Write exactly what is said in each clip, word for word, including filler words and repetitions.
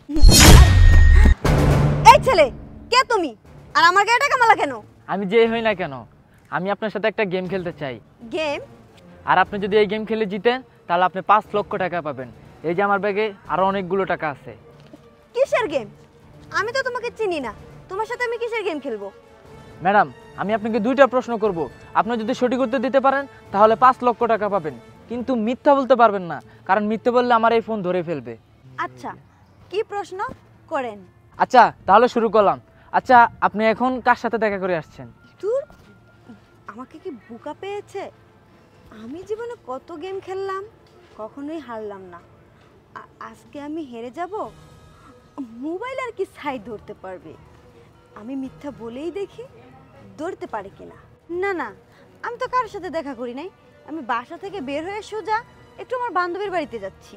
এই ছেলে কে তুমি আর আমার গায়ে টাকা মালা কেন? আমি যে হই না কেন, আমি আপনার সাথে একটা গেম খেলতে চাই। গেম? আর আপনি যদি এই গেম খেলে জিতেন তাহলে আপনি পাঁচ লক্ষ টাকা পাবেন। এই যে আমার ব্যাগে আরো অনেকগুলো টাকা আছে। কিসের গেম? আমি তো তোমাকে চিনি না, তোমার সাথে আমি কিসের গেম খেলবো? ম্যাডাম, আমি আপনাকে দুইটা প্রশ্ন করব, আপনি যদি সঠিক উত্তর দিতে পারেন তাহলে পাঁচ লক্ষ টাকা পাবেন, কিন্তু মিথ্যা বলতে পারবেন না, কারণ মিথ্যা বললে আমার এই ফোন ধরে ফেলবে। আচ্ছা, কি প্রশ্ন করেন? আচ্ছা তাহলে শুরু করলাম। আচ্ছা, আপনি এখন কার সাথে দেখা করে আসছেন? তোর আমাকে কি বোকা পেয়েছে? আমি জীবনে কত গেম খেললাম, কখনোই হারলাম না। আজকে আমি হেরে যাব? মোবাইল আর কি ছাই ধরতে পারবে? আমি মিথ্যা বলেই দেখি ধরতে পারে কিনা। না না, আমি তো কারোর সাথে দেখা করি নাই। আমি বাসা থেকে বের হয়ে সোজা একটু আমার বান্ধবীর বাড়িতে যাচ্ছি।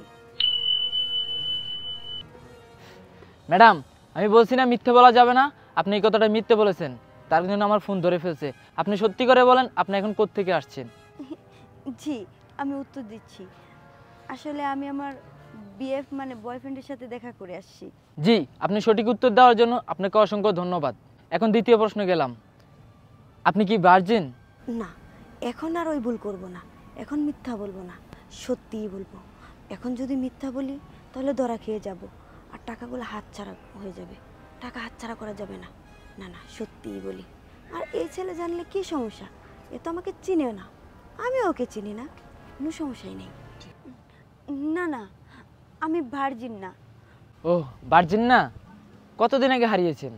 ম্যাডাম, আমি বলছি না মিথ্যে বলা যাবে না, আপনি এই কথাটা মিথ্যে বলেছেন, তার জন্য আমার ফোন ধরে ফেলছে। আপনি সত্যি করে বলেন আপনি এখন কোত্থেকে আসছেন? জি, আমি উত্তর দিচ্ছি। আসলে আমি আমার বিএফ মানে বয়ফ্রেন্ডের সাথে দেখা করে আসছি। জি, আপনি সঠিক উত্তর দেওয়ার জন্য আপনাকে অসংখ্য ধন্যবাদ। এখন দ্বিতীয় প্রশ্ন গেলাম, আপনি কি ভার্জিন? না, এখন আর ওই ভুল করব না। এখন মিথ্যা বলবো না, সত্যিই বলবো। এখন যদি মিথ্যা বলি তাহলে ধরা খেয়ে যাব, আর টাকাগুলো হাতছাড়া হয়ে যাবে। টাকা হাতছাড়া করা যাবে না। না না, সত্যিই বলি। আর এই ছেলে জানলে কি সমস্যা? এ তো আমাকে চিনেও না, আমি ওকে চিনি না, কোনো সমস্যাই নেই। না না, আমি ভার্জিন না। ও, ভার্জিন না? কতদিন আগে হারিয়েছেন?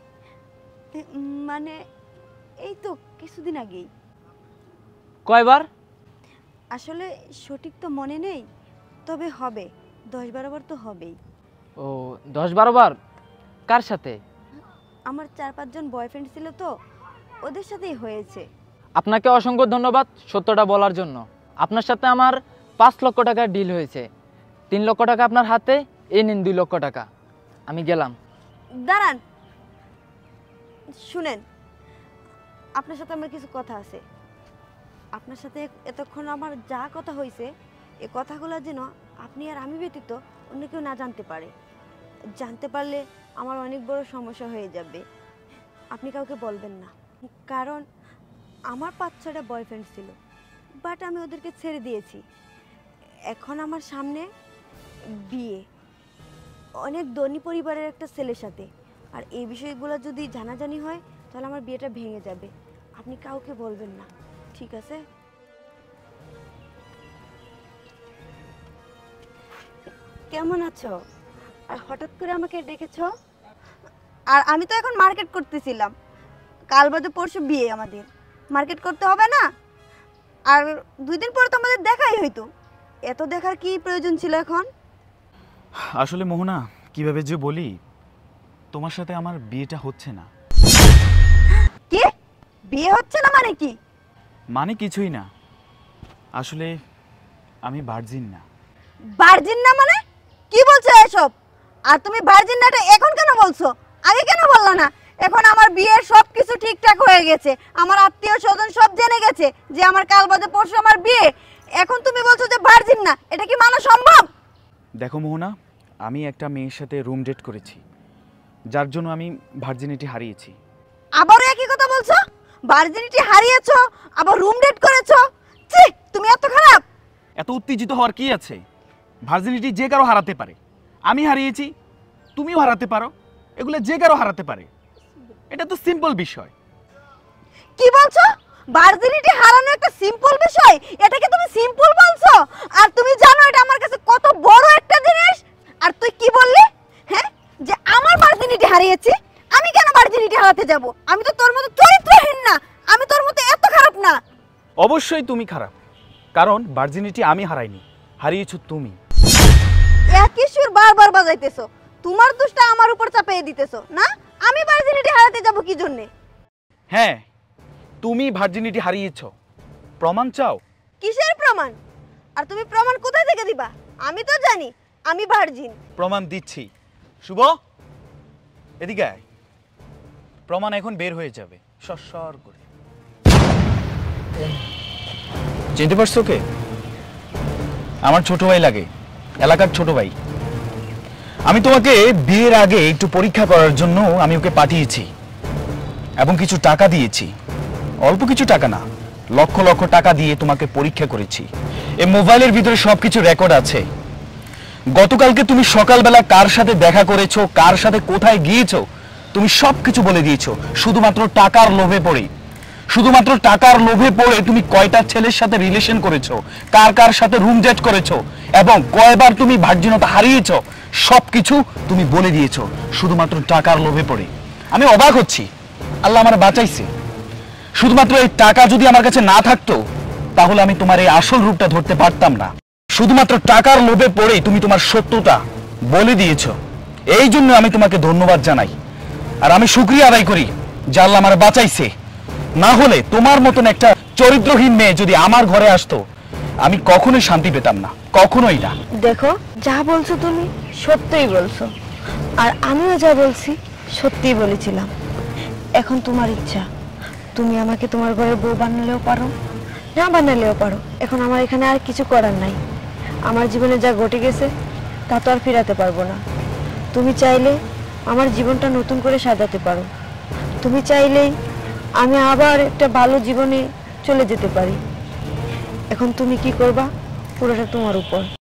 মানে এই তো কিছুদিন আগেই। কয়বার? আসলে সঠিক তো মনে নেই, তবে হবে দশ বারো বার তো হবেই। ও, দশ বারো বার? কার সাথে? আমার চার পাঁচজন বয়ফ্রেন্ড ছিল তো, ওদের সাথেই হয়েছে। আপনাকে অসংখ্য ধন্যবাদ সত্যটা বলার জন্য। আপনার সাথে আমার পাঁচ লক্ষ টাকার ডিল হয়েছে। তিন লক্ষ টাকা আপনার হাতে, এই নিন দুই লক্ষ টাকা। আমি গেলাম। দাঁড়ান, শুনেন, আপনার সাথে আমার কিছু কথা আছে। আপনার সাথে এতক্ষণ আমার যা কথা হয়েছে, এই কথাগুলো যেন আপনি আর আমি ব্যতীত অন্য কেউ না জানতে পারে। জানতে পারলে আমার অনেক বড় সমস্যা হয়ে যাবে। আপনি কাউকে বলবেন না, কারণ আমার পাঁচ ছটা বয়ফ্রেন্ড ছিল, বাট আমি ওদেরকে ছেড়ে দিয়েছি। এখন আমার সামনে বিয়ে, অনেক ধনী পরিবারের একটা ছেলের সাথে। আর এই বিষয়গুলো যদি জানাজানি হয় তাহলে আমার বিয়েটা ভেঙে যাবে। আপনি কাউকে বলবেন না, ঠিক আছে? কেমন আছো? আর হঠাৎ করে আমাকে ডেকেছো? আর আমি তো এখন মার্কেট করতেছিলাম, কাল বাদে পরশু বিয়ে, আমাদের মার্কেট করতে হবে না? আর দুই দিন পরে তো আমাদের দেখাই হইতো, এত দেখার কি প্রয়োজন ছিল এখন? আসলে মোহনা, কিভাবে যে বলি, তোমার সাথে আমার বিয়েটা হচ্ছে না। কি বিয়ে হচ্ছে না মানে কি? মানে কিছুই না, আসলে আমি ভার্জিন না। ভার্জিন না মানে? কি বলছো এসব? আর তুমি ভার্জিন নাটা এখন কেন বলছো? আগে কেন বললা না? এখন আমার বিয়ের সব কিছু ঠিকঠাক হয়ে গেছে, আমার আত্মীয় স্বজন সব জেনে গেছে যে আমার কাল বাদে পরশু আমার বিয়ে। এখন তুমি বলছো যে ভার্জিন না, এটা কি মানা সম্ভব? দেখো মোহনা, আমি একটা মেয়ের সাথে রুম ডেট করেছি, যার জন্য আমি ভার্জিনিটি হারিয়েছি। আবারও একই কথা বলছো? ভার্জিনিটি হারিয়েছো আবার রুম ডেট করেছো? ছি, তুমি এত খারাপ! এত উত্তেজিত হওয়ার কি আছে? ভার্জিনিটি যে কারো হারাতে পারে, আমি হারিয়েছি, তুমিও হারাতে পারো, এগুলো যে কারো হারাতে পারে, এটা তো সিম্পল বিষয়। কি বলছো? ভার্জিনিটি হারানো একটা সিম্পল বিষয়? এটাকে তুমি সিম্পল বলছো? আর তুমি জানো এটা আমার কাছে কত বড় একটা জিনিস? আর তুই কি বললি? হ্যাঁ, যে আমার ভার্জিনিটি হারিয়েছি? আমি কেন ভার্জিনিটি হারাতে যাব? আমি তো তোর মতো চরিত্রহীন না, আমি তোর মতো এত খারাপ না। অবশ্যই তুমি খারাপ, কারণ ভার্জিনিটি আমি হারাইনি, হারিয়েছো তুমি। একই সুর বারবার বাজাইতেছো, তোমার দোষটা আমার উপর চাপিয়ে দিতেছো না? আমি ভার্জিনিটি হারাতে যাব কি জন্য? হ্যাঁ, তুমি ভার্জিনিটি হারিয়েছো, প্রমাণ চাও? কিসের প্রমাণ? আর তুমি প্রমাণ কোথায় থেকে দিবা? আমি তো জানি আমি ভার্জিন। প্রমাণ দিচ্ছি। শুভ, এদিকে আয়, প্রমাণ এখন বের হয়ে যাবে সরসর করে। চিনতে পারছো কে? আমার ছোট ভাই লাগে, এলাকার ছোট ভাই। আমি তোমাকে বিয়ের আগে একটু পরীক্ষা করার জন্য আমি ওকে পাঠিয়েছি এবং কিছু টাকা দিয়েছি। অল্প কিছু টাকা না, লক্ষ লক্ষ টাকা দিয়ে তোমাকে পরীক্ষা করেছি। এই মোবাইলের ভিতরে সবকিছু রেকর্ড আছে। গতকালকে তুমি সকালবেলা কার সাথে দেখা করেছো, কার সাথে কোথায় গিয়েছো, তুমি সবকিছু বলে দিয়েছো শুধুমাত্র টাকার লোভে পড়ে। শুধুমাত্র টাকার লোভে পড়ে তুমি কয়টা ছেলের সাথে রিলেশন করেছো, কার কার সাথে রুম ডেট করেছো এবং কয়বার তুমি ভার্জিনতা হারিয়েছো, সবকিছু তুমি বলে দিয়েছো শুধুমাত্র টাকার লোভে পড়ে। আমি অবাক হচ্ছি, আল্লাহ আমার বাঁচাইছে। শুধুমাত্র এই টাকা যদি আমার কাছে না থাকতো তাহলে আমি তোমার এই আসল রূপটা ধরতে পারতাম না। শুধুমাত্র টাকার লোভে পড়েই তুমি তোমার সত্যটা বলে দিয়েছো। এই জন্য আমি তোমাকে ধন্যবাদ জানাই আর আমি শুকরিয়া আদায় করি যে আল্লাহ আমার বাঁচাইছে। না হলে তোমার মতন একটা চরিত্রহীন মেয়ে যদি আমার ঘরে আসতো আমি কখনোই শান্তি পেতাম না, কখনোই না। দেখো, যা বলছো তুমি সত্যিই বলছো, আর আমিও যা বলছি সত্যিই বলেছিলাম। এখন তোমার ইচ্ছা, তুমি আমাকে তোমার ঘরে বউ বানালেও পারো, না বানালেও পারো। এখন আমার এখানে আর কিছু করার নাই। আমার জীবনে যা ঘটে গেছে তা তো আর ফেরাতে পারবো না। তুমি চাইলে আমার জীবনটা নতুন করে সাজাতে পারো। তুমি চাইলেই আমি আবার একটা ভালো জীবনে চলে যেতে পারি। এখন তুমি কি করবা পুরোটা তোমার উপর।